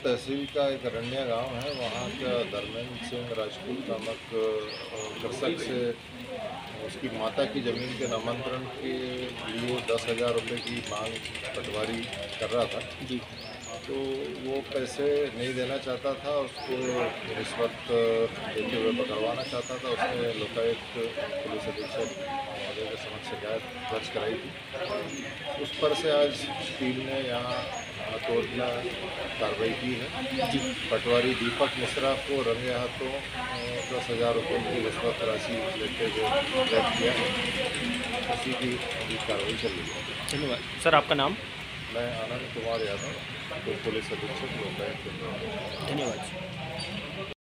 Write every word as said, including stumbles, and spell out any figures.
तहसील का एक रण्या गांव है, वहाँ का धर्मेंद्र सिंह राजपूत नामक कृषक से उसकी माता की ज़मीन के नामांतरण के लिए दस हज़ार रुपये की मांग पटवारी कर रहा था जी। तो वो पैसे नहीं देना चाहता था, उसको रिश्वत देते हुए पकड़वाना चाहता था। उसने लोकायुक्त पुलिस अधीक्षक महोदय के समक्ष शिकायत दर्ज कराई थी। उस पर से आज टीम ने यहाँ हथौड़ना कार्रवाई की है। जी। पटवारी दीपक मिश्रा को रंगे हाथों दस हज़ार रुपये की रिश्वत राशि लेते हुए गिरफ्तार किया है। उसी की अभी कार्रवाई चल रही है। धन्यवाद सर। आपका नाम? मैं आनंद कुमार यादव, तो पुलिस अधीक्षक लोकायुक्त। धन्यवाद।